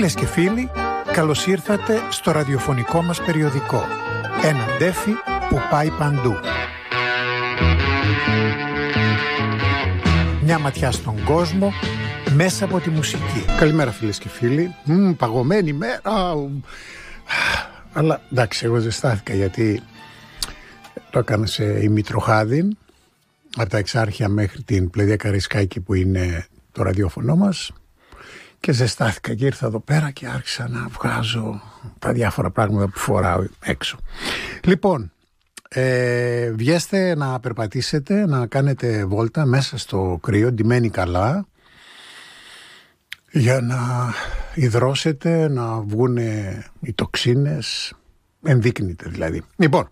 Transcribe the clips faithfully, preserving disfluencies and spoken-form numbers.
Φίλες και φίλοι, καλώς ήρθατε στο ραδιοφωνικό μας περιοδικό. Ένα ντέφι που πάει παντού. Μια ματιά στον κόσμο μέσα από τη μουσική. Καλημέρα φίλες και φίλοι. Μ, παγωμένη μέρα. Αλλά εντάξει, εγώ ζεστάθηκα γιατί το έκανα σε ημιτροχάδιν, από τα Εξάρχεια μέχρι την Πλαιδία Καραϊσκάκη που είναι το ραδιόφωνο μας, και ζεστάθηκα και ήρθα εδώ πέρα και άρχισα να βγάζω τα διάφορα πράγματα που φοράω έξω. Λοιπόν, ε, βγέστε να περπατήσετε, να κάνετε βόλτα μέσα στο κρύο, ντυμένοι καλά, για να υδρώσετε, να βγούνε οι τοξίνες, ενδείκνυται δηλαδή. Λοιπόν,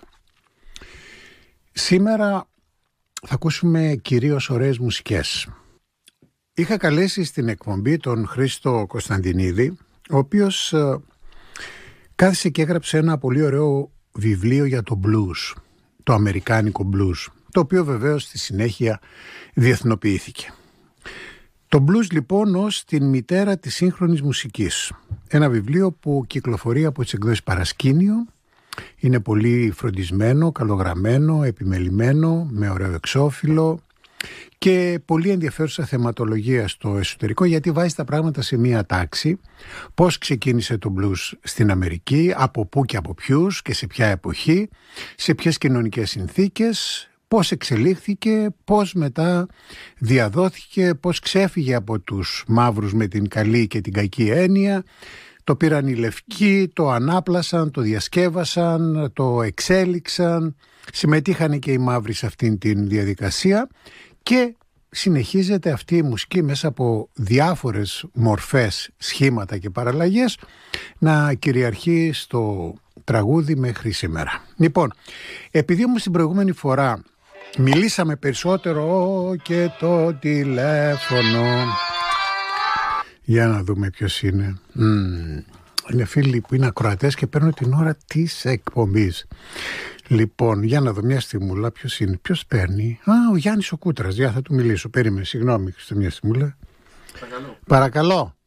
σήμερα θα ακούσουμε κυρίως ωραίες μουσικές. Είχα καλέσει στην εκπομπή τον Χρήστο Κωνσταντινίδη, ο οποίος ε, κάθισε και έγραψε ένα πολύ ωραίο βιβλίο για το blues, το αμερικάνικο blues, το οποίο βεβαίως στη συνέχεια διεθνοποιήθηκε. Το blues λοιπόν ως την μητέρα της σύγχρονης μουσικής. Ένα βιβλίο που κυκλοφορεί από τις εκδόσεις Παρασκήνιο. Είναι πολύ φροντισμένο, καλογραμμένο, επιμελημένο, με ωραίο εξώφυλλο και πολύ ενδιαφέρουσα θεματολογία στο εσωτερικό, γιατί βάζει τα πράγματα σε μία τάξη. Πώς ξεκίνησε το blues στην Αμερική, από πού και από ποιους και σε ποια εποχή, σε ποιες κοινωνικές συνθήκες, πώς εξελίχθηκε, πώς μετά διαδόθηκε, πώς ξέφυγε από τους μαύρους με την καλή και την κακή έννοια. Το πήραν οι λευκοί, το ανάπλασαν, το διασκεύασαν, το εξέλιξαν, συμμετείχαν και οι μαύροι σε αυτήν την διαδικασία και συνεχίζεται αυτή η μουσική μέσα από διάφορες μορφές, σχήματα και παραλλαγές να κυριαρχεί στο τραγούδι μέχρι σήμερα. Λοιπόν, επειδή όμως την προηγούμενη φορά μιλήσαμε περισσότερο και το τηλέφωνο... Για να δούμε ποιος είναι. Mm. Είναι φίλοι που είναι ακροατές και παίρνουν την ώρα της εκπομπής. Λοιπόν, για να δω μια στιγμούλα ποιος είναι. Ποιος παίρνει. Α, ο Γιάννης ο Κούτρας. Για θα του μιλήσω. Περίμενε, συγγνώμη, στο μια στιγμούλα. Παρακαλώ. Παρακαλώ.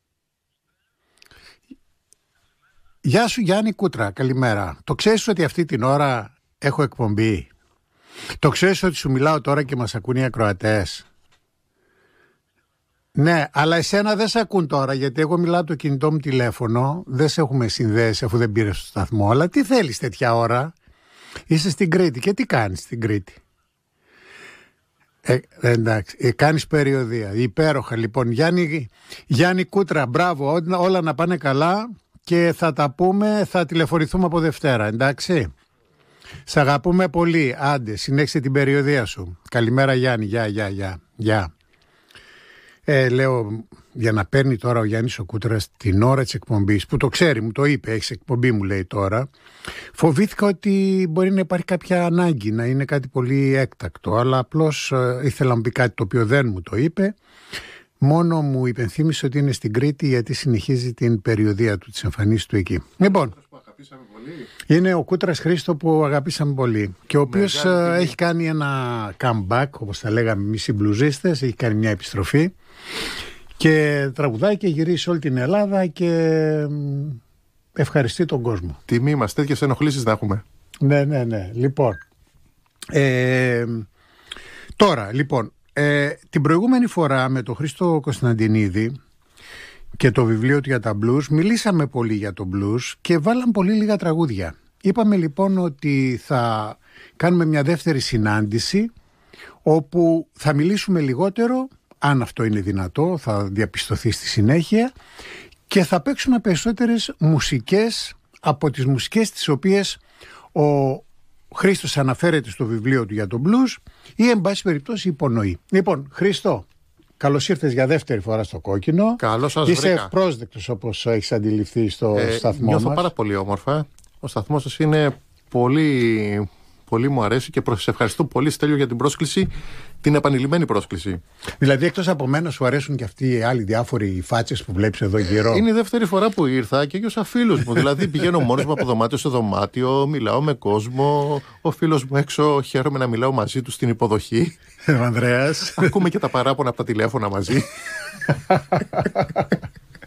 Γεια σου Γιάννη Κούτρα, καλημέρα. Το ξέρεις ότι αυτή την ώρα έχω εκπομπή? Το ξέρεις ότι σου μιλάω τώρα και μας ακούν οι ακροατές? Ναι, αλλά εσένα δεν σε ακούν τώρα, γιατί εγώ μιλάω από το κινητό μου τηλέφωνο, δεν σε έχουμε συνδέσει αφού δεν πήρες στο σταθμό. Αλλά τι θέλεις τέτοια ώρα? Είσαι στην Κρήτη και τι κάνεις στην Κρήτη? Ε, εντάξει, ε, κάνεις περιοδεία, υπέροχα. Λοιπόν, Γιάννη, Γιάννη Κούτρα, μπράβο, ό, όλα να πάνε καλά και θα τα πούμε, θα τηλεφωνηθούμε από Δευτέρα, εντάξει. Σ' αγαπούμε πολύ, άντε, συνέχισε την περιοδεία σου. Καλημέρα Γιάννη, γεια, γεια, γεια, γεια. Ε, λέω, για να παίρνει τώρα ο Γιάννης ο Κούτρας την ώρα της εκπομπής, που το ξέρει, μου το είπε, έχεις εκπομπή μου λέει τώρα, φοβήθηκα ότι μπορεί να υπάρχει κάποια ανάγκη, να είναι κάτι πολύ έκτακτο, αλλά απλώς ε, ήθελα να μου πει κάτι το οποίο δεν μου το είπε, μόνο μου υπενθύμισε ότι είναι στην Κρήτη γιατί συνεχίζει την περιοδεία του, της εμφανίσης του εκεί. Λοιπόν, είναι ο Κούτρας Χρήστο που αγαπήσαμε πολύ και ο οποίος ε, έχει κάνει ένα comeback, όπως τα λέγαμε εμείς οι μπλουζίστες, έχει κάνει μια επιστροφή και τραγουδάει και γυρίσει σε όλη την Ελλάδα και ευχαριστεί τον κόσμο. Τιμή μας, τέτοιες ενοχλήσεις να έχουμε. Ναι, ναι, ναι. Λοιπόν, ε, τώρα, λοιπόν, ε, την προηγούμενη φορά με τον Χρήστο Κωνσταντινίδη και το βιβλίο του για τα blues, μιλήσαμε πολύ για το blues και βάλαμε πολύ λίγα τραγούδια. Είπαμε λοιπόν ότι θα κάνουμε μια δεύτερη συνάντηση όπου θα μιλήσουμε λιγότερο, αν αυτό είναι δυνατό, θα διαπιστωθεί στη συνέχεια, και θα παίξουμε περισσότερες μουσικές από τις μουσικές τις οποίες ο Χρήστος αναφέρεται στο βιβλίο του για το blues ή εν πάση περιπτώσει υπονοεί. Λοιπόν, Χρήστο, καλώς ήρθες για δεύτερη φορά στο Κόκκινο. Καλώς σας Είσαι βρήκα. ευπρόσδεκτος όπως έχεις αντιληφθεί στο ε, σταθμό νιώθω μας. πάρα πολύ όμορφα. Ο σταθμός σας είναι πολύ, πολύ μου αρέσει και σε ευχαριστώ πολύ Στέλιο για την πρόσκληση, την επανειλημμένη πρόσκληση. Δηλαδή εκτός από μένα σου αρέσουν και αυτοί οι άλλοι διάφοροι φάτσες που βλέπεις εδώ γύρω? Είναι η δεύτερη φορά που ήρθα και για φίλους μου. Δηλαδή πηγαίνω μόνος μου από δωμάτιο σε δωμάτιο, μιλάω με κόσμο. Ο φίλος μου έξω, χαίρομαι να μιλάω μαζί του στην υποδοχή. Ο Ανδρέας. Ακούμε και τα παράπονα από τα τηλέφωνα μαζί.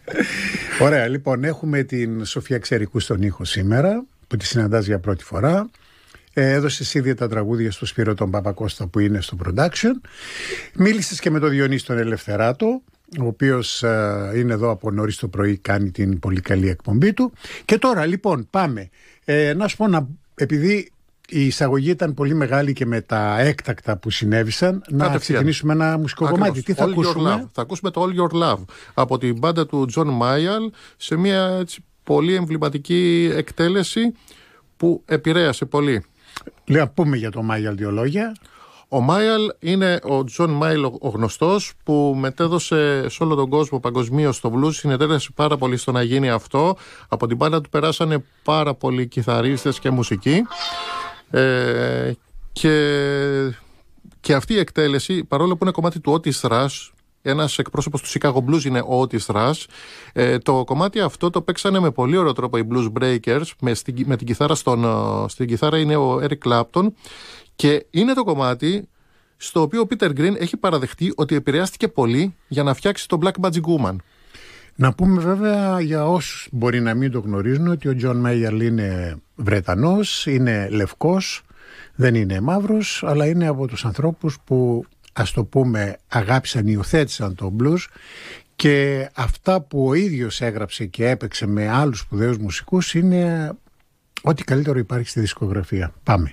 Ωραία, λοιπόν, έχουμε την Σοφία Ξερικού στον ήχο σήμερα, που τη συναντάς για πρώτη φορά. Ε, έδωσες ήδη τα τραγούδια στο Σπύρο τον Παπακώστα που είναι στο production. Μίλησες και με τον Διονύση τον Ελευθεράτο, ο οποίος ε, είναι εδώ από νωρίς το πρωί, κάνει την πολύ καλή εκπομπή του. Και τώρα λοιπόν πάμε. Ε, να σου πω, να, επειδή η εισαγωγή ήταν πολύ μεγάλη και με τα έκτακτα που συνέβησαν, να ξεκινήσουμε ένα μουσικό Ακριβώς. κομμάτι. Τι θα All ακούσουμε? Θα ακούσουμε το All Your Love από την μπάντα του John Mayall, σε μια έτσι, πολύ εμβληματική εκτέλεση που επηρέασε πολύ. Λέω, πούμε για το Mayall δύο λόγια. Ο Mayall είναι ο John Mayall ο γνωστός, που μετέδωσε σε όλο τον κόσμο παγκοσμίως το blues, συνετέλεσε πάρα πολύ στο να γίνει αυτό. Από την μπάντα του περάσανε πάρα πολλοί κιθαρίστες και μουσικοί. Ε, και, και αυτή η εκτέλεση, παρόλο που είναι κομμάτι του Otis Rush, ένας εκπρόσωπος του Chicago Blues είναι ο Otis Rush, ε, το κομμάτι αυτό το παίξανε με πολύ ωραίο τρόπο οι Blues Breakers, με, στην, με την κιθάρα στον, στην κιθάρα είναι ο Eric Clapton, και είναι το κομμάτι στο οποίο ο Peter Green έχει παραδεχτεί ότι επηρεάστηκε πολύ για να φτιάξει το Black Magic Woman. Να πούμε βέβαια για όσους μπορεί να μην το γνωρίζουν ότι ο John Mayall είναι Βρετανός, είναι λευκός, δεν είναι μαύρος, αλλά είναι από τους ανθρώπους που, ας το πούμε, αγάπησαν, υιοθέτησαν το blues, και αυτά που ο ίδιος έγραψε και έπαιξε με άλλους σπουδαίους μουσικούς είναι ό,τι καλύτερο υπάρχει στη δισκογραφία. Πάμε.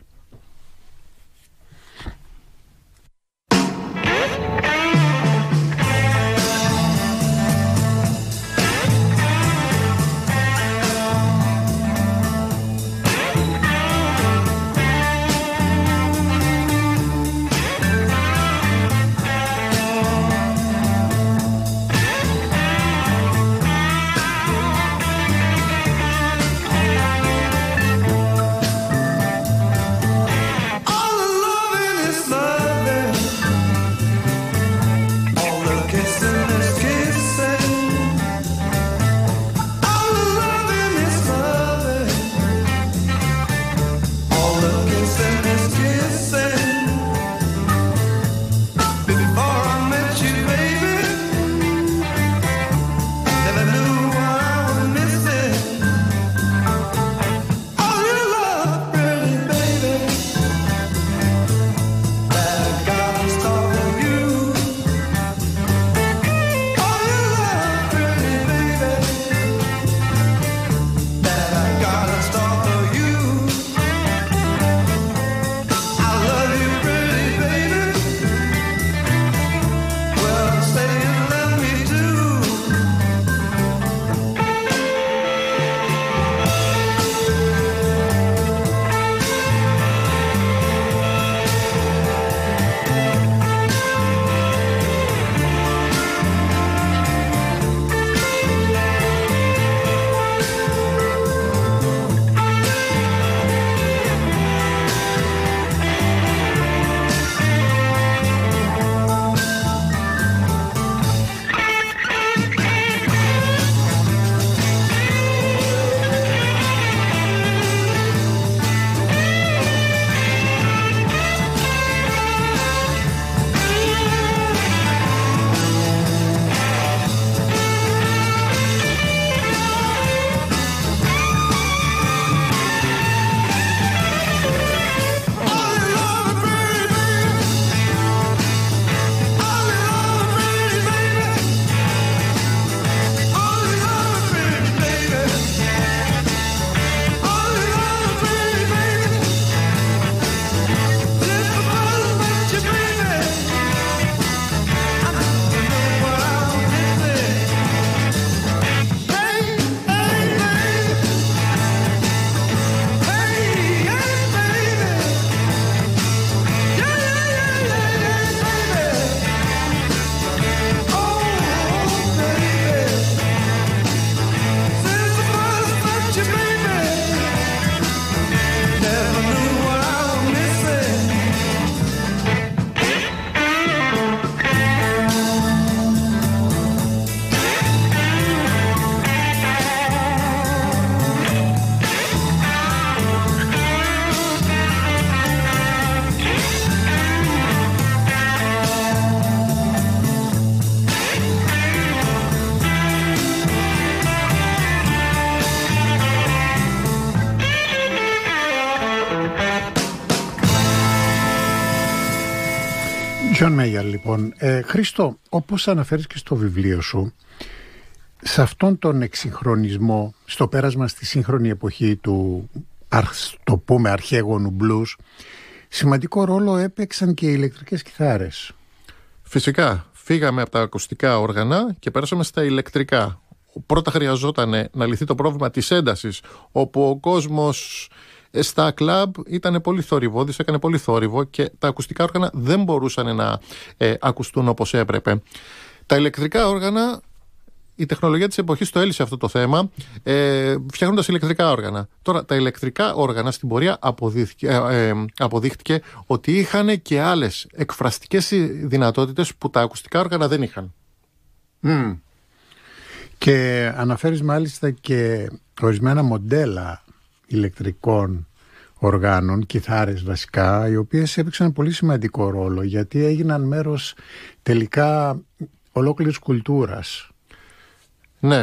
Τζον Μέγερ, λοιπόν. Ε, Χρήστο, όπως αναφέρεις και στο βιβλίο σου, σε αυτόν τον εξυγχρονισμό, στο πέρασμα στη σύγχρονη εποχή του, ας το πούμε, αρχαίγονου μπλουζ, σημαντικό ρόλο έπαιξαν και οι ηλεκτρικές κιθάρες. Φυσικά, φύγαμε από τα ακουστικά όργανα και πέρασαμε στα ηλεκτρικά. Πρώτα χρειαζόταν να λυθεί το πρόβλημα της έντασης, όπου ο κόσμος στα κλαμπ ήταν πολύ θορυβώδης, έκανε πολύ θόρυβο και τα ακουστικά όργανα δεν μπορούσαν να ε, ακουστούν όπως έπρεπε. Τα ηλεκτρικά όργανα, η τεχνολογία της εποχής το έλυσε αυτό το θέμα, ε, φτιάχνοντας ηλεκτρικά όργανα. Τώρα, τα ηλεκτρικά όργανα στην πορεία αποδείχθηκε, ε, ε, αποδείχθηκε ότι είχαν και άλλες εκφραστικές δυνατότητες που τα ακουστικά όργανα δεν είχαν. Mm. Και αναφέρεις μάλιστα και ορισμένα μοντέλα ηλεκτρικών οργάνων, κιθάρες βασικά, οι οποίες έπαιξαν πολύ σημαντικό ρόλο, γιατί έγιναν μέρος τελικά ολόκληρης κουλτούρας. Ναι,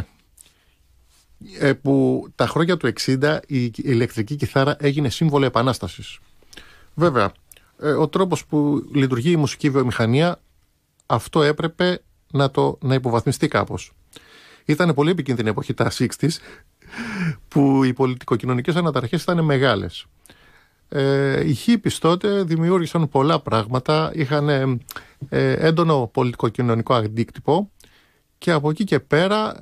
ε, που τα χρόνια του εξήντα η ηλεκτρική κιθάρα έγινε σύμβολο επανάστασης. Βέβαια, ε, ο τρόπος που λειτουργεί η μουσική βιομηχανία, αυτό έπρεπε να, το, να υποβαθμιστεί κάπως. Ήταν πολύ επικίνδυνη εποχή τα εξήντα, που οι πολιτικοκοινωνικές αναταραχές ήταν μεγάλες. Ε, οι hippies τότε δημιούργησαν πολλά πράγματα, είχαν ε, ε, έντονο πολιτικοκοινωνικό αντίκτυπο και από εκεί και πέρα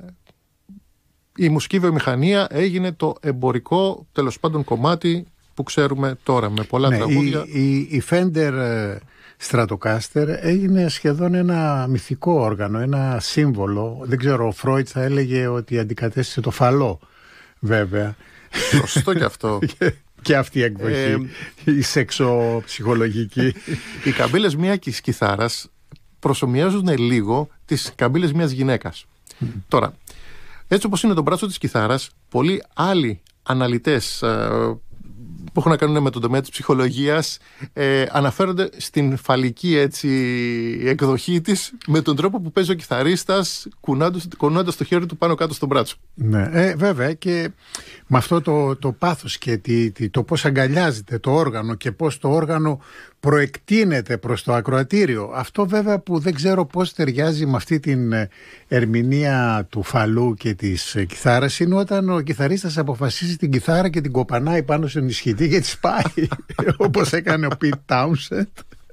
η μουσική βιομηχανία έγινε το εμπορικό, τέλος πάντων, κομμάτι που ξέρουμε τώρα, με πολλά ναι, τραγούδια. Η, η, η Fender Stratocaster έγινε σχεδόν ένα μυθικό όργανο, ένα σύμβολο. Δεν ξέρω, ο Φρόιτ θα έλεγε ότι αντικατέστησε το φαλό, βέβαια. Σωστό και αυτό. Και αυτή η εκδοχή, ε, η σεξοψυχολογική. Οι καμπύλες μιας κιθάρας προσομοιάζουν λίγο τις καμπύλες μιας γυναίκας. Mm. Τώρα, έτσι όπως είναι το μπράτσο της κιθάρας, πολλοί άλλοι αναλυτές ε, που έχουν να κάνουν με τον τομέα της ψυχολογίας ε, αναφέρονται στην φαλική, έτσι, εκδοχή της, με τον τρόπο που παίζει ο κιθαρίστας κουνώντας το χέρι του πάνω κάτω στο μπράτσο. Ναι, ε, βέβαια, και με αυτό το, το πάθος και τη, τη, το πώς αγκαλιάζεται το όργανο και πώς το όργανο προεκτείνεται προς το ακροατήριο. Αυτό βέβαια που δεν ξέρω πώς ταιριάζει με αυτή την ερμηνεία του φαλού και της κιθάρας είναι όταν ο κιθαρίστας αποφασίζει την κιθάρα και την κοπανάει πάνω στον ισχυτή και τη σπάει, όπως έκανε ο Πιτ Τάουνσεντ.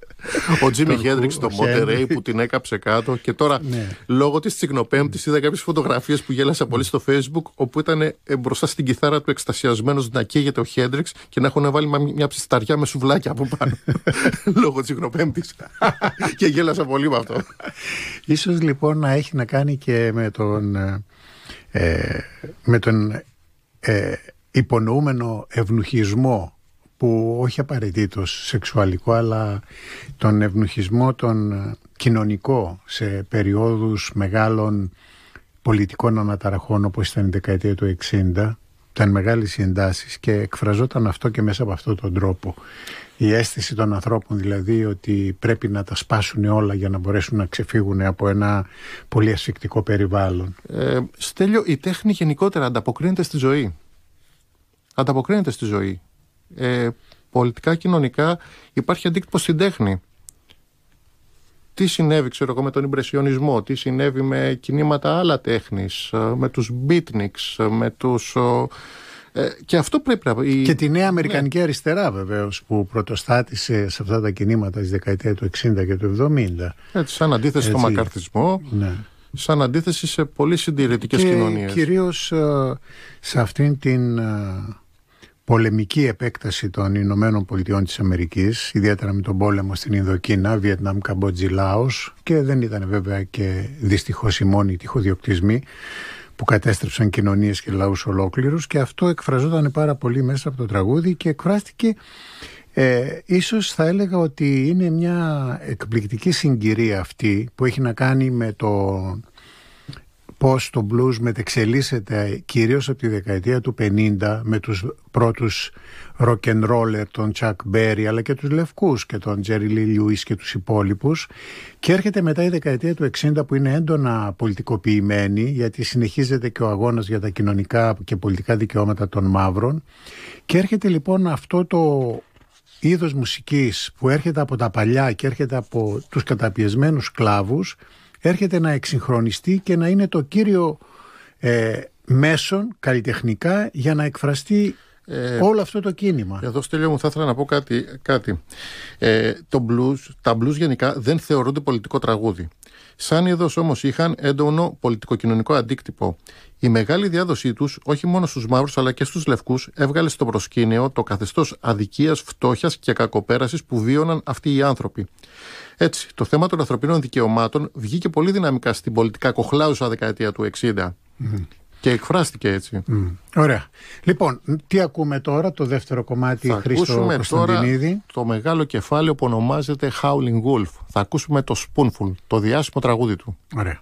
Ο Τζίμι Χέντριξ στο Monterey που την έκαψε κάτω. Και τώρα, ναι, λόγω της Τσικνοπέμπτης, είδα κάποιες φωτογραφίες που γέλασα πολύ στο Facebook, όπου ήταν μπροστά στην κιθάρα του εκστασιασμένος να καίγεται ο Χέντριξ και να έχουν βάλει μια ψισταριά με σουβλάκια από πάνω. Λόγω της Τσικνοπέμπτης. Και γέλασα πολύ με αυτό. Ίσως λοιπόν να έχει να κάνει και με τον, ε, με τον ε, υπονοούμενο ευνουχισμό, που όχι απαραίτητος σεξουαλικό, αλλά τον ευνουχισμό τον κοινωνικό σε περιόδους μεγάλων πολιτικών αναταραχών, όπως ήταν η δεκαετία του εξήντα. Ήταν μεγάλες οι εντάσεις και εκφραζόταν αυτό και μέσα από αυτόν τον τρόπο. Η αίσθηση των ανθρώπων δηλαδή ότι πρέπει να τα σπάσουν όλα για να μπορέσουν να ξεφύγουν από ένα πολύ ασφικτικό περιβάλλον. Ε, Στέλιο, η τέχνη γενικότερα ανταποκρίνεται στη ζωή. Ανταποκρίνεται στη ζωή. Ε, πολιτικά, κοινωνικά υπάρχει αντίκτυπο στην τέχνη. Τι συνέβη, ξέρω εγώ, με τον Ιμπρεσιονισμό, τι συνέβη με κινήματα άλλα τέχνης, με τους beatniks, με τους... Ε, και αυτό πρέπει να... Η... Και τη νέα αμερικανική ναι. αριστερά βεβαίως, που πρωτοστάτησε σε αυτά τα κινήματα της δεκαετία του εξήντα και του εβδομήντα. Έτσι, σαν αντίθεση Έτσι. στον μακαρθισμό, ναι. σαν αντίθεση σε πολύ συντηρητικές κοινωνίες. Και κυρίως uh, σε αυτήν την... Uh, πολεμική επέκταση των Ηνωμένων Πολιτειών της Αμερικής, ιδιαίτερα με τον πόλεμο στην Ινδοκίνα, Βιετνάμ, Καμπότζη, Λάος, και δεν ήταν βέβαια και δυστυχώς οι μόνοι τυχοδιοκτισμοί που κατέστρεψαν κοινωνίες και λαούς ολόκληρους, και αυτό εκφραζόταν πάρα πολύ μέσα από το τραγούδι και εκφράστηκε, ε, ίσως θα έλεγα ότι είναι μια εκπληκτική συγκυρία αυτή που έχει να κάνει με το πώς το blues μετεξελίσσεται κυρίως από τη δεκαετία του πενήντα με τους πρώτους rock and roller, τον Chuck Berry, αλλά και τους λευκούς και τον Jerry Lee Lewis και τους υπόλοιπους, και έρχεται μετά η δεκαετία του εξήντα που είναι έντονα πολιτικοποιημένη, γιατί συνεχίζεται και ο αγώνας για τα κοινωνικά και πολιτικά δικαιώματα των μαύρων, και έρχεται λοιπόν αυτό το είδος μουσικής που έρχεται από τα παλιά και έρχεται από τους καταπιεσμένους σκλάβους, έρχεται να εξυγχρονιστεί και να είναι το κύριο ε, μέσον καλλιτεχνικά για να εκφραστεί ε, όλο αυτό το κίνημα. Εδώ, Στέλιο μου, θα ήθελα να πω κάτι. κάτι. Ε, το blues, τα blues γενικά δεν θεωρούνται πολιτικό τραγούδι. Σαν είδος όμως είχαν έντονο πολιτικοκοινωνικό αντίκτυπο. Η μεγάλη διάδοσή τους, όχι μόνο στους μαύρους αλλά και στους λευκούς, έβγαλε στο προσκήνιο το καθεστώς αδικίας, φτώχειας και κακοπέρασης που βίωναν αυτοί οι άνθρωποι. Έτσι, το θέμα των ανθρωπίνων δικαιωμάτων βγήκε πολύ δυναμικά στην πολιτικά κοχλάουσα δεκαετία του εξήντα. Mm. Και εκφράστηκε έτσι. Mm. Ωραία. Λοιπόν, τι ακούμε τώρα, το δεύτερο κομμάτι, θα Χρήστο Κωνσταντινίδη? Τώρα το μεγάλο κεφάλαιο που ονομάζεται Howling Wolf. Θα ακούσουμε το Spoonful, το διάσημο τραγούδι του. Ωραία.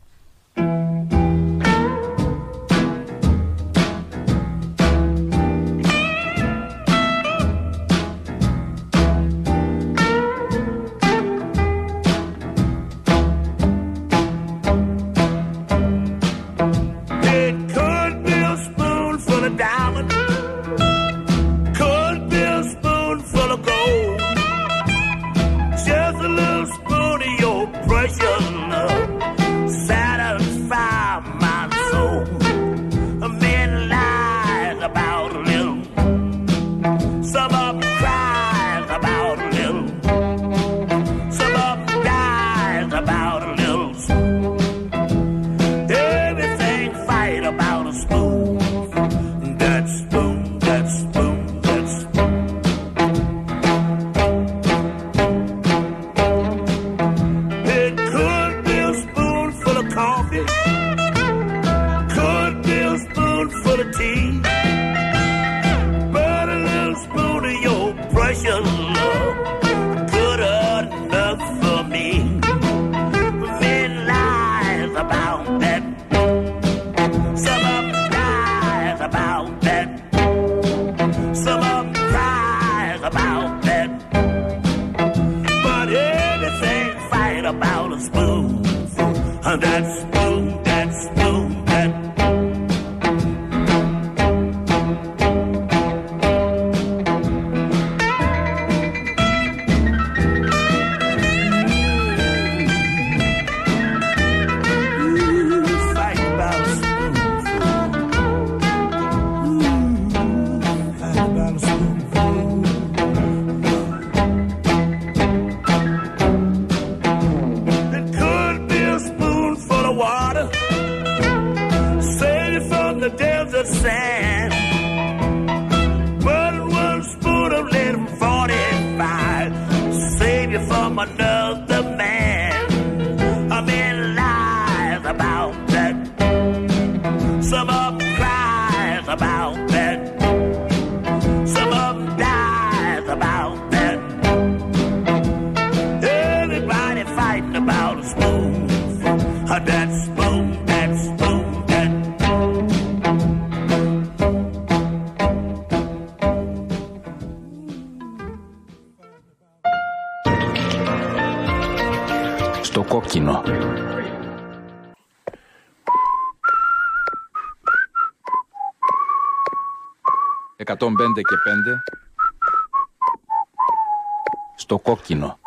Στο κόκκινο. εκατόν πέντε και πέντε. Στο κόκκινο.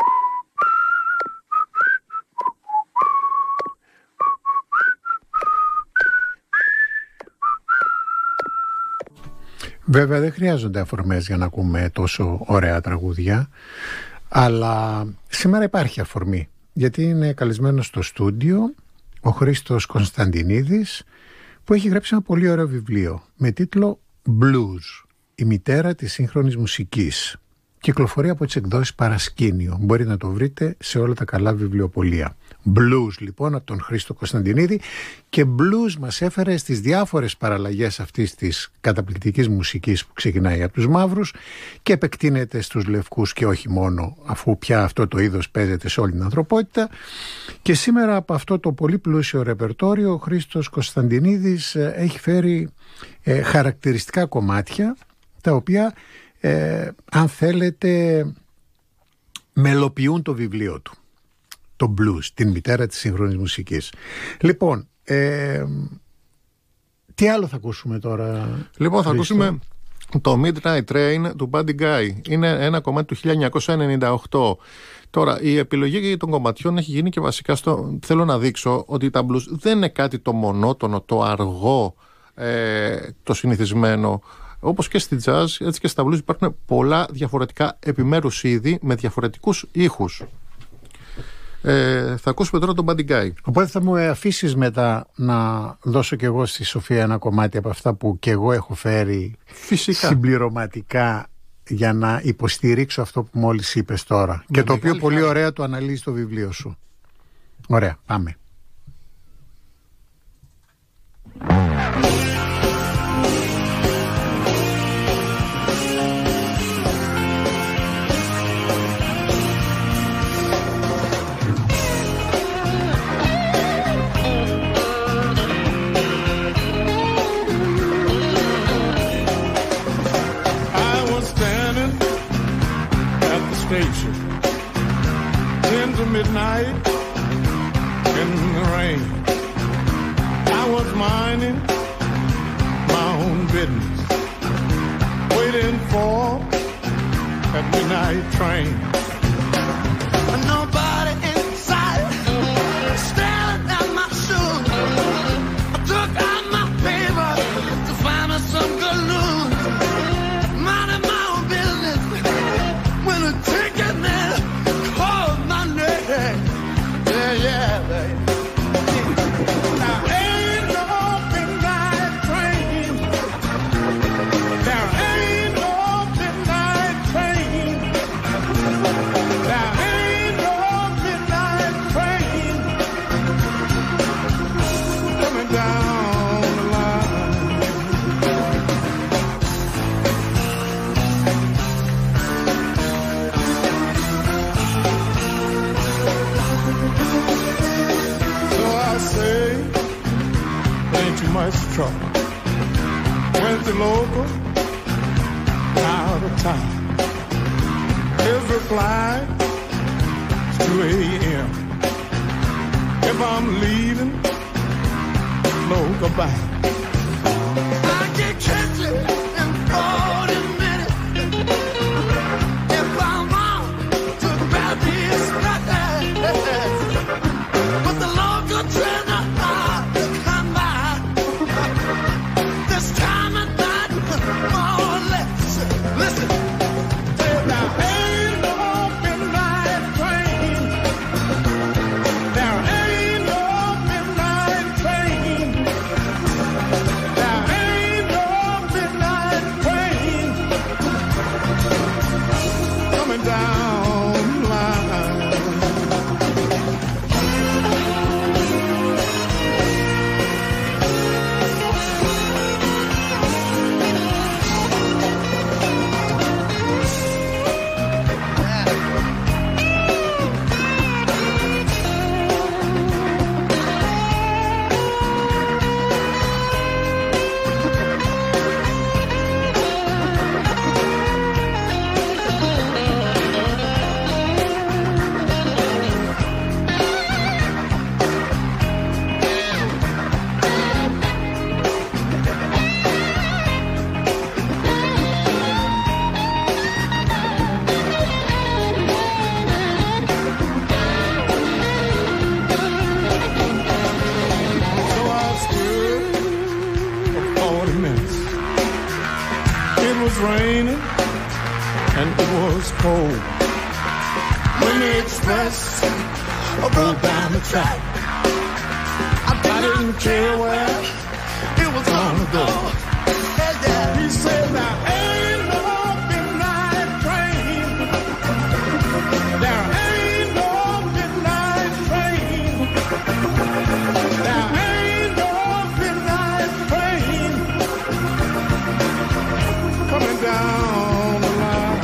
Βέβαια δεν χρειάζονται αφορμές για να ακούμε τόσο ωραία τραγούδια, αλλά σήμερα υπάρχει αφορμή, γιατί είναι καλεσμένος στο στούντιο ο Χρήστος Κωνσταντινίδης, που έχει γράψει ένα πολύ ωραίο βιβλίο με τίτλο Blues, η μητέρα της σύγχρονης μουσικής. Κυκλοφορεί από τις εκδόσεις Παρασκήνιο. Μπορείτε να το βρείτε σε όλα τα καλά βιβλιοπωλεία. Blues λοιπόν από τον Χρήστο Κωνσταντινίδη, και blues μας έφερε στις διάφορες παραλλαγές αυτής της καταπληκτικής μουσικής που ξεκινάει από τους μαύρους και επεκτείνεται στους λευκούς και όχι μόνο, αφού πια αυτό το είδος παίζεται σε όλη την ανθρωπότητα. Και σήμερα από αυτό το πολύ πλούσιο ρεπερτόριο ο Χρήστος Κωνσταντινίδης έχει φέρει ε, χαρακτηριστικά κομμάτια, τα οποία ε, αν θέλετε μελοποιούν το βιβλίο του, το blues, την μητέρα της σύγχρονης μουσικής. Λοιπόν, ε, τι άλλο θα ακούσουμε τώρα? Λοιπόν, θα Χρήστο? ακούσουμε Το Midnight Train του Buddy Guy. Είναι ένα κομμάτι του χίλια εννιακόσια ενενήντα οκτώ. Τώρα, η επιλογή των κομματιών έχει γίνει και βασικά στο... θέλω να δείξω ότι τα blues δεν είναι κάτι το μονότονο, το αργό, ε, το συνηθισμένο. Όπως και στη jazz, έτσι και στα blues υπάρχουν πολλά διαφορετικά επιμέρους είδη με διαφορετικούς ήχους. Ε, θα ακούσουμε τώρα τον Buddy Guy. Οπότε θα μου αφήσεις μετά να δώσω κι εγώ στη Σοφία ένα κομμάτι από αυτά που κι εγώ έχω φέρει φυσικά συμπληρωματικά για να υποστηρίξω αυτό που μόλις είπες τώρα. Με και το οποίο πολύ χάρη. Ωραία το αναλύει στο βιβλίο σου. Ωραία, πάμε. ten to midnight in the rain. I was minding my own business, waiting for that midnight train. And nobody inside staring at my shoes. I took out my paper to find me some good news. Minding my own business when a ticket man called my name. Yeah, yeah, baby. Now ain't no midnight train. There ain't no midnight train. There ain't no midnight train coming down the line. So I say, ain't too much trouble. Went to local, out of town. His reply, it's two a.m. If I'm leaving, local bound. I can catch it in forty minutes. If I'm on to grab this nothing. But the local train I to come by. This time at night, more or less. Listen, there ain't no midnight train. There ain't no midnight train. There ain't no midnight train coming down the line. So I stood for forty minutes. It was raining and it was cold. When the express broke down the track, I didn't care where it was gonna go. He said, there ain't no midnight train. There ain't no midnight train. There ain't no midnight train coming down the line.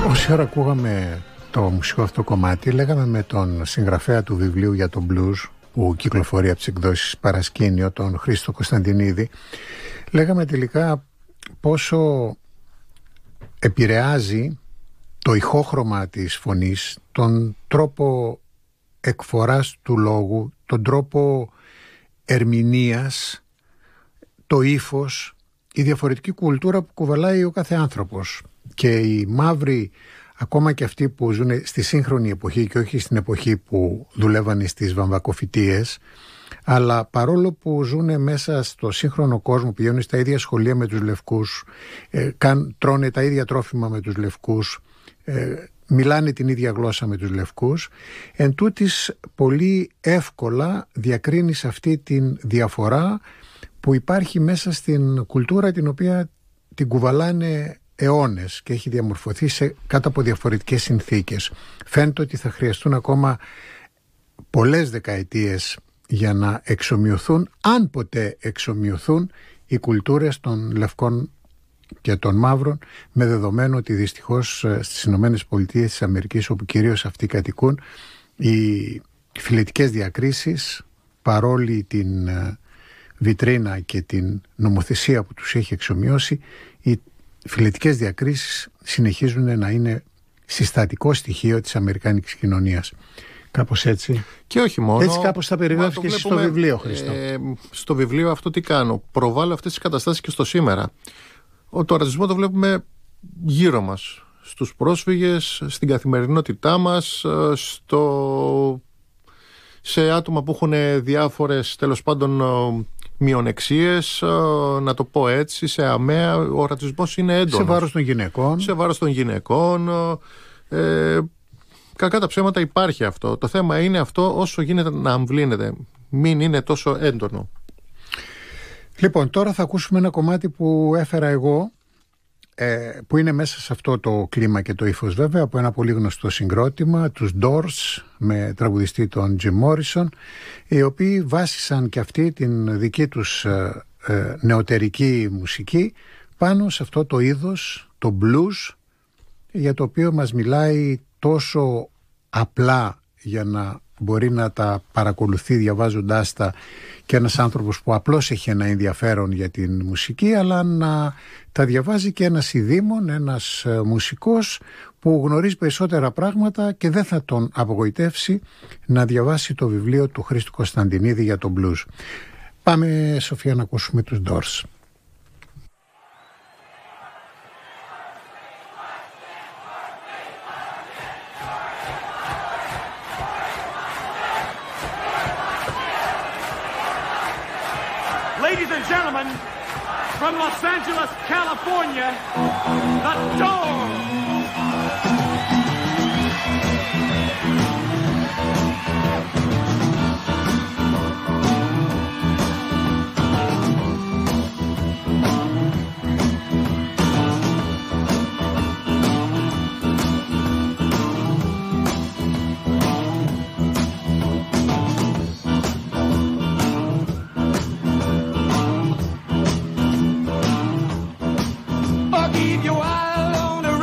Όση ώρα ακούγαμε το μουσικό αυτό κομμάτι, λέγαμε με τον συγγραφέα του βιβλίου για τον blues που κυκλοφορεί από τις εκδόσεις Παρασκήνιο, τον Χρήστο Κωνσταντινίδη, λέγαμε τελικά πόσο επηρεάζει το ηχόχρωμα της φωνής, τον τρόπο εκφοράς του λόγου, τον τρόπο ερμηνείας, το ύφος, η διαφορετική κουλτούρα που κουβαλάει ο κάθε άνθρωπος. Και οι μαύροι, ακόμα και αυτοί που ζουν στη σύγχρονη εποχή και όχι στην εποχή που δουλεύανε στις βαμβακοφυτείες, αλλά παρόλο που ζουν μέσα στο σύγχρονο κόσμο, πηγαίνουν στα ίδια σχολεία με τους λευκούς, ε, καν, τρώνε τα ίδια τρόφιμα με τους λευκούς, ε, μιλάνε την ίδια γλώσσα με τους λευκούς, εν τούτης πολύ εύκολα διακρίνεις αυτή την διαφορά που υπάρχει μέσα στην κουλτούρα την οποία την κουβαλάνε αιώνες και έχει διαμορφωθεί σε, κάτω από διαφορετικές συνθήκες. Φαίνεται ότι θα χρειαστούν ακόμα πολλές δεκαετίες για να εξομοιωθούν, αν ποτέ εξομοιωθούν, οι κουλτούρες των λευκών και των μαύρων, με δεδομένο ότι δυστυχώς στις Ηνωμένες Πολιτείες της Αμερικής, όπου κυρίως αυτοί κατοικούν, οι φυλετικές διακρίσεις, παρόλη την βιτρίνα και την νομοθεσία που τους έχει εξομοιώσει, οι φυλετικές διακρίσεις συνεχίζουν να είναι συστατικό στοιχείο της αμερικάνικης κοινωνίας. Κάπως έτσι. Και όχι μόνο. Έτσι κάπως θα περιγράψεις και στο βιβλίο, Χριστό. Ε, στο βιβλίο αυτό τι κάνω? Προβάλλω αυτές τις καταστάσεις και στο σήμερα. Ο, το ρατσισμό το βλέπουμε γύρω μας. Στους πρόσφυγες, στην καθημερινότητά μας, στο... σε άτομα που έχουν διάφορες, τέλος πάντων, μειονεξίες, να το πω έτσι, σε αμαία. Ο ρατσισμός είναι έντονος. Σε βάρος των γυναικών. Σε βάρος των γυναικών. Ε, κακά τα ψέματα υπάρχει αυτό. Το θέμα είναι αυτό, όσο γίνεται να αμβλύνεται. Μην είναι τόσο έντονο. Λοιπόν, τώρα θα ακούσουμε ένα κομμάτι που έφερα εγώ, ε, που είναι μέσα σε αυτό το κλίμα και το ύφος βέβαια, από ένα πολύ γνωστό συγκρότημα, τους Doors, με τραγουδιστή τον Jim Morrison, οι οποίοι βάσισαν και αυτοί την δική τους ε, ε, νεωτερική μουσική πάνω σε αυτό το είδος, το blues, για το οποίο μας μιλάει τόσο απλά για να μπορεί να τα παρακολουθεί διαβάζοντάς τα και ένας άνθρωπος που απλώς έχει ένα ενδιαφέρον για την μουσική, αλλά να τα διαβάζει και ένας ειδήμων, ένας μουσικός που γνωρίζει περισσότερα πράγματα και δεν θα τον απογοητεύσει να διαβάσει το βιβλίο του Χρήστου Κωνσταντινίδη για τον blues. Πάμε, Σοφία, να ακούσουμε τους Doors. Ladies and gentlemen, from Los Angeles, California, the Doors. Keep your eye on the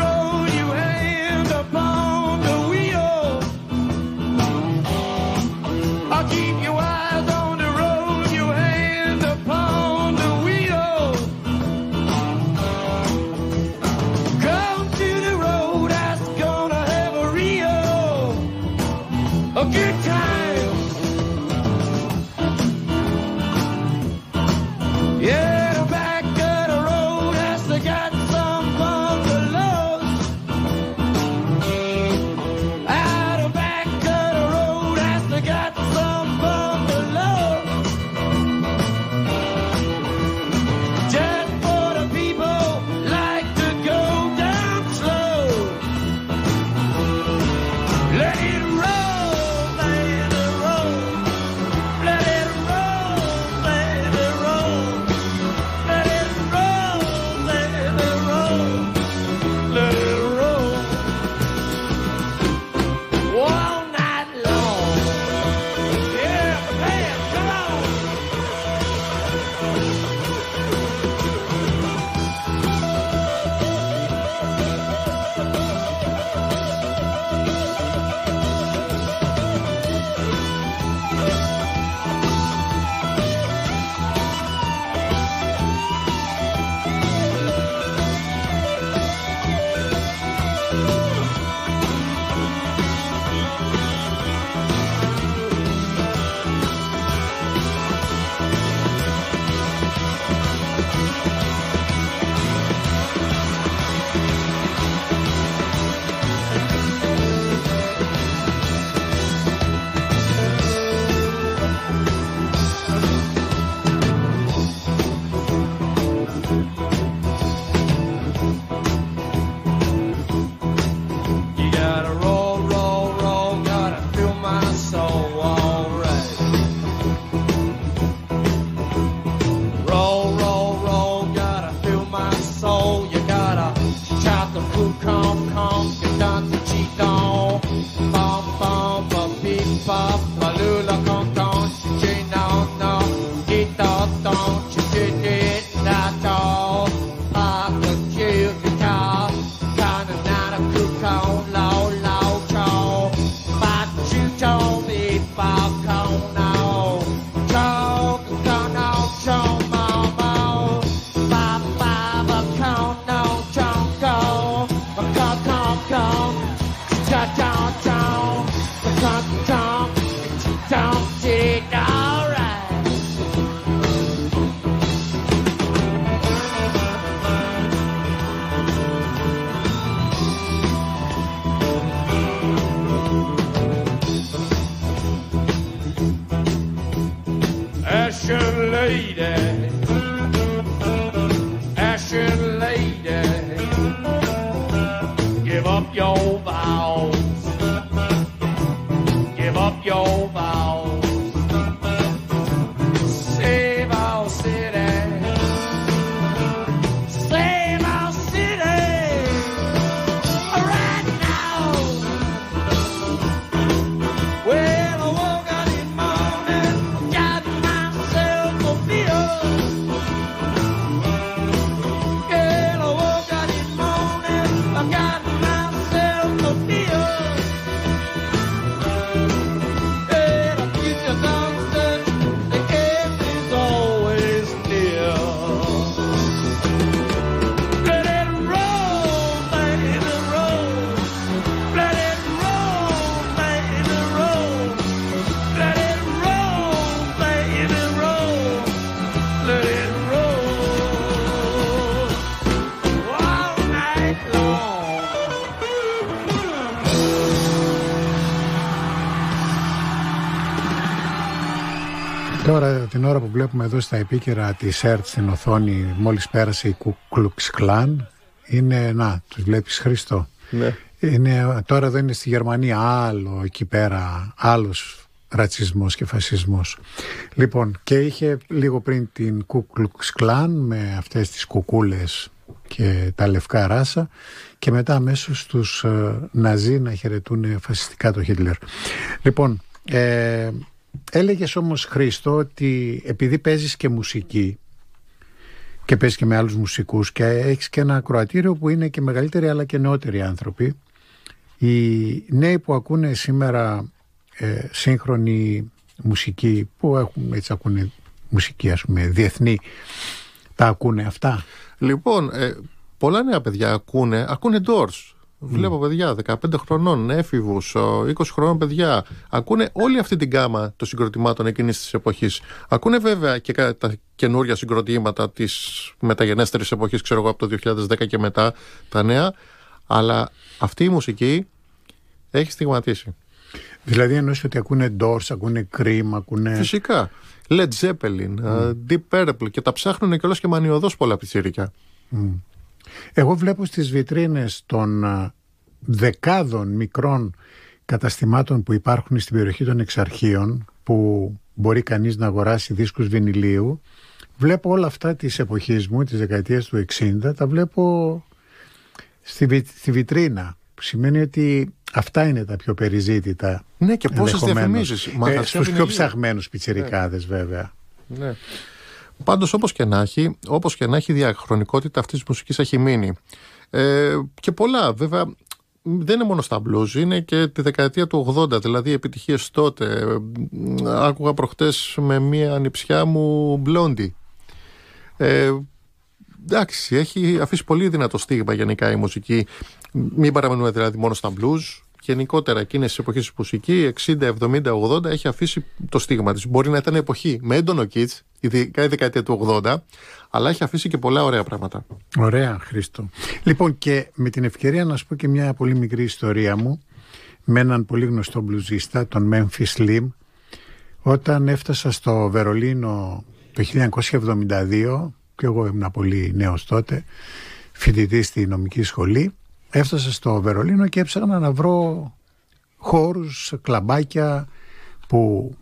Τώρα την ώρα που βλέπουμε εδώ στα επίκαιρα τη ΕΡΤ στην οθόνη, μόλις πέρασε η Ku Klux Klan, είναι, να, τους βλέπεις Χρήστο, ναι. Είναι, τώρα εδώ είναι στη Γερμανία, άλλο εκεί πέρα, άλλος ρατσισμός και φασισμός. Λοιπόν, και είχε λίγο πριν την Ku Klux Klan με αυτές τις κουκούλες και τα λευκά ράσα, και μετά αμέσως τους ε, Ναζί να χαιρετούν φασιστικά το Χίτλερ. Λοιπόν, ε, έλεγες όμως, Χρήστο, ότι επειδή παίζεις και μουσική και παίζεις και με άλλους μουσικούς και έχεις και ένα ακροατήριο που είναι και μεγαλύτεροι αλλά και νεότεροι άνθρωποι, οι νέοι που ακούνε σήμερα ε, σύγχρονη μουσική, που έχουν, έτσι ακούνε μουσική, ας πούμε, διεθνή, τα ακούνε αυτά? Λοιπόν, ε, πολλά νέα παιδιά ακούνε, ακούνε Doors. Βλέπω παιδιά δεκαπέντε χρονών, έφηβους, είκοσι χρονών παιδιά. Ακούνε όλη αυτή την γκάμα των συγκροτημάτων εκείνης της εποχής. Ακούνε βέβαια και τα καινούρια συγκροτήματα της μεταγενέστερης εποχής, ξέρω εγώ, από το δύο χιλιάδες δέκα και μετά, τα νέα. Αλλά αυτή η μουσική έχει στιγματίσει. Δηλαδή εννοείς ότι ακούνε Doors, ακούνε Cream, ακούνε... Φυσικά. Led Zeppelin, mm. Deep Purple, και τα ψάχνουν κιόλας και μανιωδώς πολλά πιτσίρικα. Mm. Εγώ βλέπω στις βιτρίνες των δεκάδων μικρών καταστημάτων που υπάρχουν στην περιοχή των Εξαρχείων, που μπορεί κανείς να αγοράσει δίσκους βινιλίου, βλέπω όλα αυτά της εποχής μου, της δεκαετίας του εξήντα, τα βλέπω στη, βι, στη βιτρίνα, που σημαίνει ότι αυτά είναι τα πιο περιζήτητα. Ναι, και πόσες διαφημίσεις. Ε, στους πιο ψαγμένους πιτσιρικάδες, ναι. Βέβαια. Ναι. Πάντως, όπως και να έχει, όπως και να έχει, η διαχρονικότητα αυτής της μουσικής έχει μείνει. Ε, και πολλά, βέβαια, δεν είναι μόνο στα blues, είναι και τη δεκαετία του ογδόντα, δηλαδή επιτυχίες τότε. Άκουγα προχτές με μία ανιψιά μου Blondie. Ε, εντάξει, έχει αφήσει πολύ δυνατό στίγμα γενικά η μουσική. Μην παραμένουμε δηλαδή μόνο στα blues. Γενικότερα εκείνες τις εποχές της μουσική, εξήντα, εβδομήντα, ογδόντα, έχει αφήσει το στίγμα της. Μπορεί να ήταν εποχή με έντονο kitsch, ειδικά η δεκαετία του ογδόντα, αλλά έχει αφήσει και πολλά ωραία πράγματα. Ωραία, Χρήστο. Λοιπόν, και με την ευκαιρία να σου πω και μια πολύ μικρή ιστορία μου με έναν πολύ γνωστό μπλουζίστα, τον Memphis Slim. Όταν έφτασα στο Βερολίνο το χίλια εννιακόσια εβδομήντα δύο, και εγώ ήμουν πολύ νέος τότε, φοιτητής στη νομική σχολή, έφτασα στο Βερολίνο και έψαχνα να βρω χώρους, κλαμπάκια που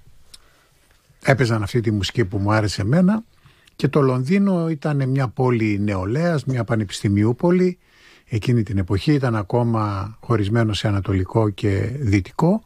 έπαιζαν αυτή τη μουσική που μου άρεσε εμένα, και το Λονδίνο ήταν μια πόλη νεολαίας, μια πανεπιστημίου πόλη, εκείνη την εποχή, ήταν ακόμα χωρισμένο σε ανατολικό και δυτικό,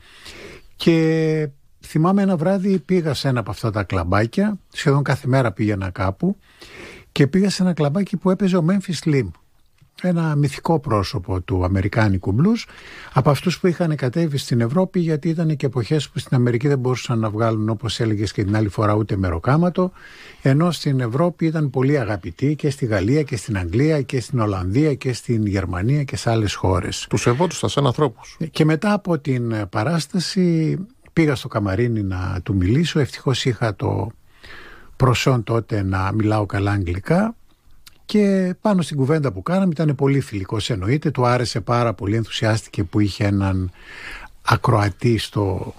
και θυμάμαι ένα βράδυ πήγα σε ένα από αυτά τα κλαμπάκια, σχεδόν κάθε μέρα πήγαινα κάπου, και πήγα σε ένα κλαμπάκι που έπαιζε ο Memphis Slim, ένα μυθικό πρόσωπο του αμερικάνικου μπλουζ, από αυτούς που είχαν κατέβει στην Ευρώπη, γιατί ήταν και εποχές που στην Αμερική δεν μπορούσαν να βγάλουν, όπως έλεγες και την άλλη φορά, ούτε μεροκάματο, ενώ στην Ευρώπη ήταν πολύ αγαπητοί και στη Γαλλία και στην Αγγλία και στην Ολλανδία και στην Γερμανία και σε άλλες χώρες. Τους σεβόντουσαν σαν ανθρώπους. Και μετά από την παράσταση πήγα στο καμαρίνι να του μιλήσω. Ευτυχώς είχα το προσόν τότε να μιλάω καλά αγγλικά, και πάνω στην κουβέντα που κάναμε, ήταν πολύ φιλικός εννοείται, του άρεσε πάρα πολύ, ενθουσιάστηκε που είχε έναν ακροατή στο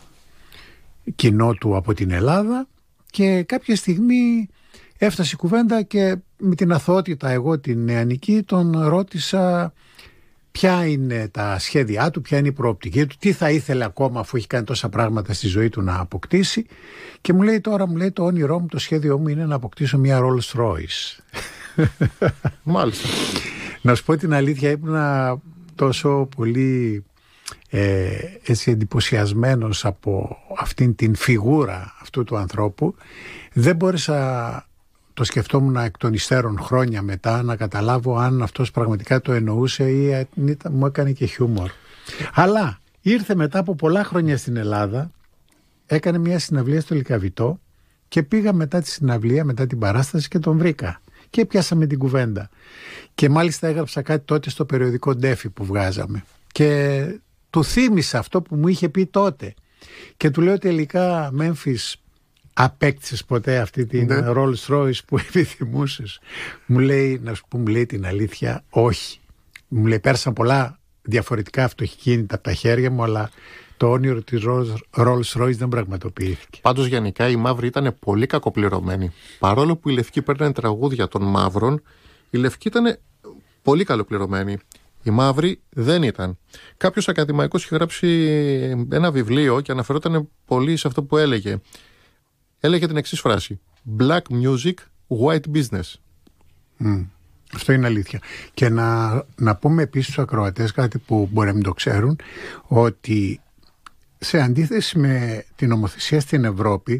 κοινό του από την Ελλάδα, και κάποια στιγμή έφτασε η κουβέντα και με την αθωότητα εγώ την νεανική τον ρώτησα ποια είναι τα σχέδιά του, ποια είναι η προοπτική του, τι θα ήθελε ακόμα αφού έχει κάνει τόσα πράγματα στη ζωή του να αποκτήσει, και μου λέει τώρα, μου λέει, το όνειρό μου, το σχέδιό μου είναι να αποκτήσω μια Rolls Royce. Μάλιστα. Να σου πω την αλήθεια, ήμουν τόσο πολύ ε, έτσι εντυπωσιασμένος από αυτήν την φιγούρα αυτού του ανθρώπου, δεν μπόρεσα, το σκεφτόμουν εκ των υστέρων χρόνια μετά, να καταλάβω αν αυτός πραγματικά το εννοούσε ή μου έκανε και χιούμορ. Αλλά ήρθε μετά από πολλά χρόνια στην Ελλάδα, έκανε μια συναυλία στο Λυκαβητό, και πήγα μετά τη συναυλία, μετά την παράσταση, και τον βρήκα και πιάσαμε την κουβέντα, και μάλιστα έγραψα κάτι τότε στο περιοδικό Ντέφι που βγάζαμε, και του θύμισα αυτό που μου είχε πει τότε, και του λέω τελικά, Μέμφις, απέκτησες ποτέ αυτή την ναι. Rolls Royce που επιθυμούσες? Μου λέει, να σου πω, μου λέει την αλήθεια, όχι. Μου λέει, πέρασαν πολλά διαφορετικά αυτοκίνητα από τα χέρια μου, αλλά το όνειρο της Rolls Royce δεν πραγματοποιήθηκε. Πάντως γενικά οι μαύροι ήταν πολύ κακοπληρωμένοι. Παρόλο που οι λευκοί παίρνανε τραγούδια των μαύρων, οι λευκοί ήταν πολύ καλοπληρωμένοι. Οι μαύροι δεν ήταν. Κάποιος ακαδημαϊκός είχε γράψει ένα βιβλίο και αναφερόταν πολύ σε αυτό που έλεγε. Έλεγε την εξής φράση: Black music, white business. Mm. Αυτό είναι αλήθεια. Και να, να πούμε επίσης στους ακροατές κάτι που μπορεί να μην το ξέρουν, ότι σε αντίθεση με την νομοθεσία στην Ευρώπη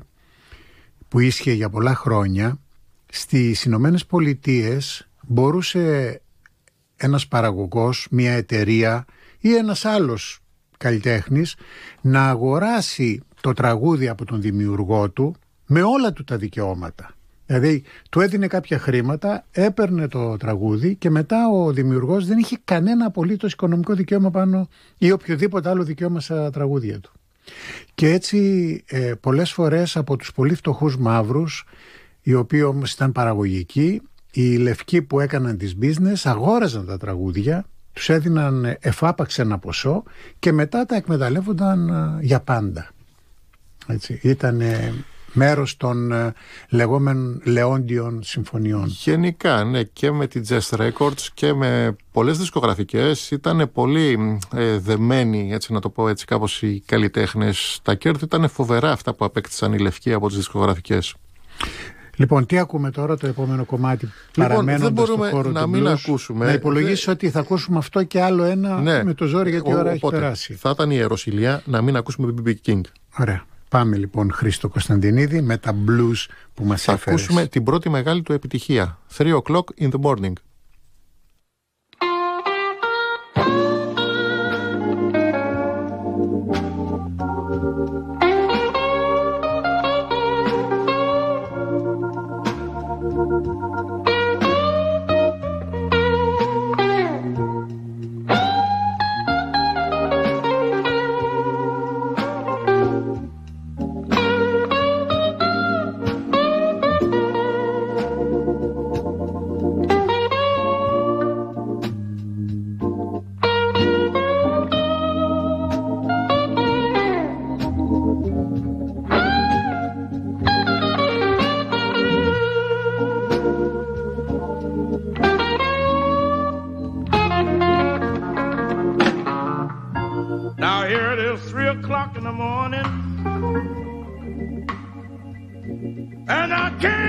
που ίσχυε για πολλά χρόνια, στις Ηνωμένες Πολιτείες μπορούσε ένας παραγωγός, μια εταιρεία ή ένας άλλος καλλιτέχνης να αγοράσει το τραγούδι από τον δημιουργό του με όλα του τα δικαιώματα. Δηλαδή του έδινε κάποια χρήματα, έπαιρνε το τραγούδι, και μετά ο δημιουργός δεν είχε κανένα απολύτως οικονομικό δικαίωμα πάνω ή οποιοδήποτε άλλο δικαίωμα στα τραγούδια του. Και έτσι ε, πολλές φορές από τους πολύ φτωχούς μαύρους, οι οποίοι όμως ήταν παραγωγικοί, οι λευκοί που έκαναν τις business αγόραζαν τα τραγούδια, τους έδιναν εφάπαξ ένα ποσό και μετά τα εκμεταλλεύονταν για πάντα. Έτσι, ήταν μέρος των λεγόμενων λεόντιων συμφωνιών. Γενικά, ναι, και με τη Jazz Records και με πολλές δισκογραφικές ήταν πολύ ε, δεμένοι, έτσι να το πω έτσι κάπως, οι καλλιτέχνες. Τα κέρδη ήταν φοβερά αυτά που απέκτησαν οι λευκοί από τις δισκογραφικές. Λοιπόν, τι ακούμε τώρα το επόμενο κομμάτι, λοιπόν, παραμένοντας στο χώρο να του μην blues, ακούσουμε. Να υπολογίσεις δε... ότι θα ακούσουμε αυτό και άλλο ένα, ναι, με το ζόρι, γιατί η ώρα έχει περάσει. Θα ήταν η ιεροσυλία να μην ακούσουμε μπι μπι King. Ωραία. Πάμε λοιπόν, Χρήστο Κωνσταντινίδη, με τα blues που μας έφερες. Θα ακούσουμε την πρώτη μεγάλη του επιτυχία, Three O'Clock in the Morning.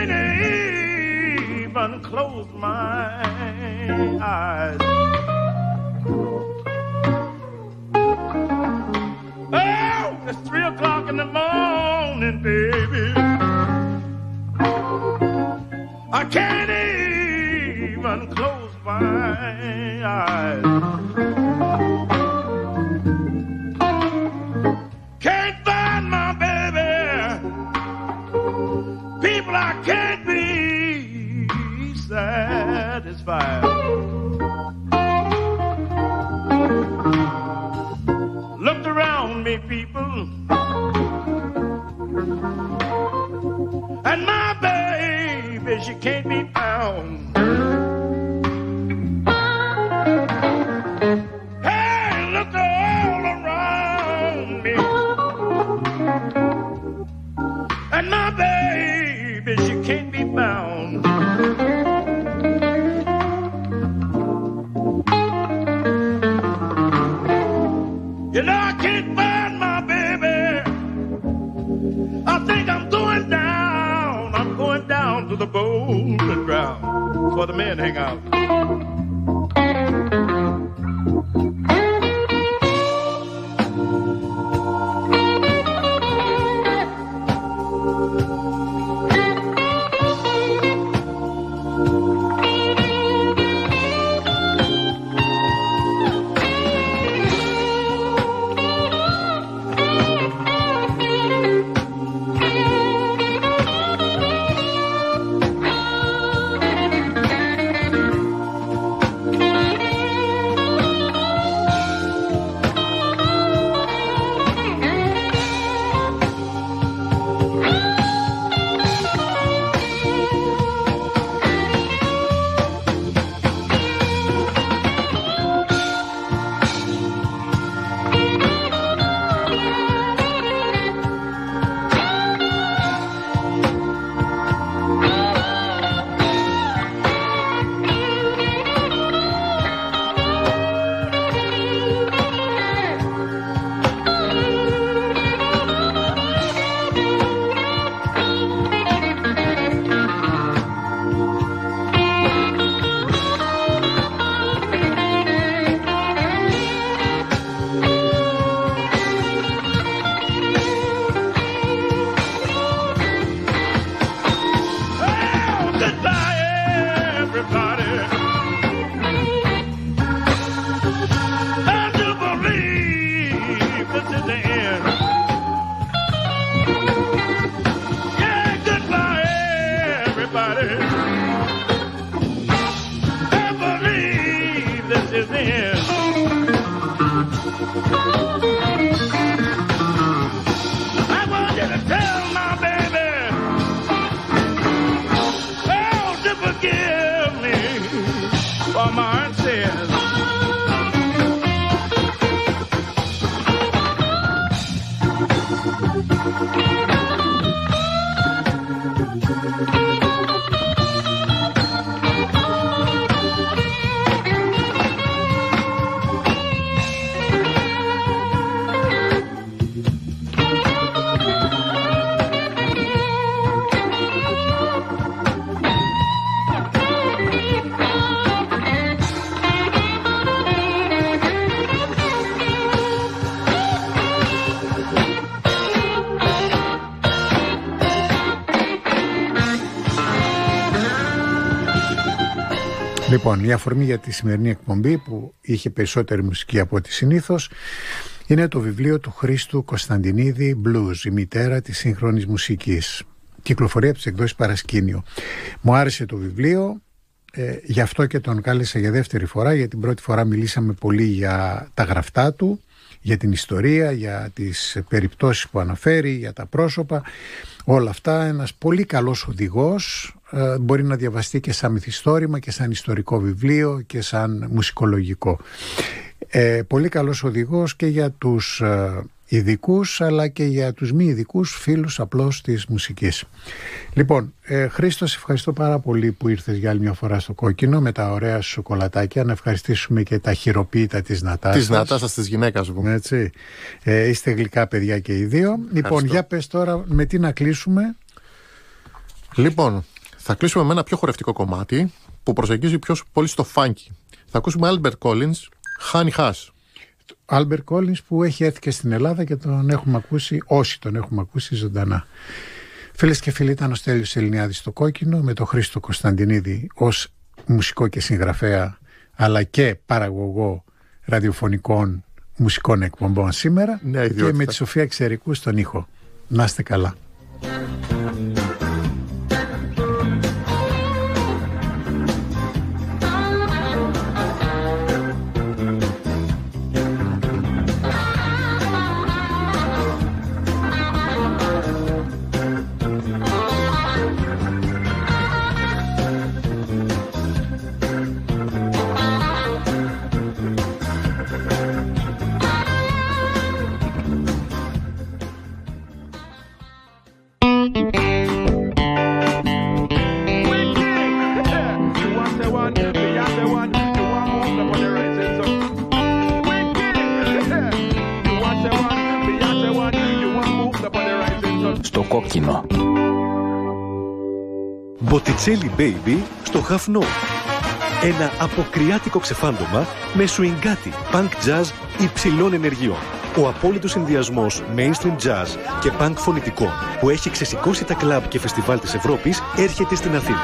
Close my eyes. in the morning, baby, I can't even close my eyes. Can't find my baby. People, I can't be satisfied. Looked around me, people, and my baby, she can't be found. Hey, look all around me, and my baby, she can't be found. You know I can't find my baby. I think I'm going down. I'm going down to the bowling ground where the men hang out. Λοιπόν, η αφορμή για τη σημερινή εκπομπή, που είχε περισσότερη μουσική από ό,τι συνήθως, είναι το βιβλίο του Χρήστου Κωνσταντινίδη «Blues, η μητέρα της σύγχρονης μουσικής». Κυκλοφορεί από τις εκδόσεις Παρασκήνιο. Μου άρεσε το βιβλίο, ε, γι' αυτό και τον κάλεσα για δεύτερη φορά. Για την πρώτη φορά μιλήσαμε πολύ για τα γραφτά του, για την ιστορία, για τις περιπτώσεις που αναφέρει, για τα πρόσωπα. Όλα αυτά, ένας πολύ καλός οδηγός, ε, μπορεί να διαβαστεί και σαν μυθιστόρημα και σαν ιστορικό βιβλίο και σαν μουσικολογικό. Ε, πολύ καλός οδηγός και για τους ε, ειδικούς, αλλά και για τους μη ειδικούς φίλους απλώς της μουσικής. Λοιπόν, ε, Χρήστο, σε ευχαριστώ πάρα πολύ που ήρθες για άλλη μια φορά στο Κόκκινο με τα ωραία σου σοκολατάκια. Να ευχαριστήσουμε και τα χειροποίητα της Νατάσας. Της Νατάσας, της γυναίκας μου. Έτσι. Ε, είστε γλυκά παιδιά και οι δύο. Λοιπόν, για πες τώρα με τι να κλείσουμε. Λοιπόν, θα κλείσουμε με ένα πιο χορευτικό κομμάτι που προσεγγίζει πιο πολύ στο funky. Θα ακούσουμε Albert Collins, Honey Hush. Άλμπερ Κόλινς, που έχει έρθει και στην Ελλάδα και τον έχουμε ακούσει, όσοι τον έχουμε ακούσει ζωντανά. Φίλες και φίλοι, ήταν ο Στέλιος Ελληνιάδης στο Κόκκινο, με τον Χρήστο Κωνσταντινίδη ως μουσικό και συγγραφέα, αλλά και παραγωγό ραδιοφωνικών μουσικών εκπομπών σήμερα, ναι, και με τη Σοφία Ξερικού στον ήχο. Να είστε καλά. Στο κόκκινο. Botticelli Baby στο Half Note. Ένα αποκριάτικο ξεφάντωμα με σουιγκάτι, punk jazz υψηλών ενεργειών. Ο απόλυτος συνδυασμός mainstream jazz και punk φωνητικών που έχει ξεσηκώσει τα κλαμπ και φεστιβάλ της Ευρώπης έρχεται στην Αθήνα.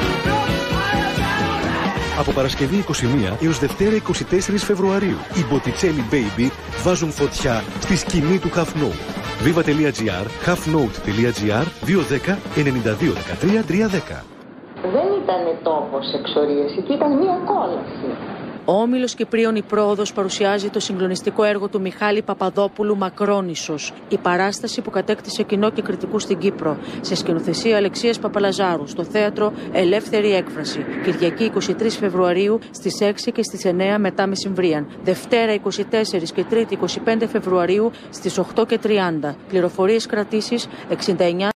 Από Παρασκευή είκοσι μία έως Δευτέρα είκοσι τέσσερις Φεβρουαρίου, οι Botticelli Baby βάζουν φωτιά στη σκηνή του Half Note. viva.gr, halfnote.gr, δύο δέκα ενενήντα δύο δεκατρία τρία δέκα. Δεν ήταν τόπος εξορίαση, ήταν μία κόλαση. Ο Όμιλος Κυπρίων Η Πρόοδος παρουσιάζει το συγκλονιστικό έργο του Μιχάλη Παπαδόπουλου «Μακρόνισσος», η παράσταση που κατέκτησε κοινό και κριτικού στην Κύπρο, σε σκηνοθεσία Αλεξίας Παπαλαζάρου, στο θέατρο Ελεύθερη Έκφραση, Κυριακή είκοσι τρεις Φεβρουαρίου στις έξι και στις εννέα μετά μεσημβρίαν, Δευτέρα είκοσι τέσσερις και Τρίτη είκοσι πέντε Φεβρουαρίου στις οκτώ και τριάντα. Πληροφορίες κρατήσεις εξήντα εννιά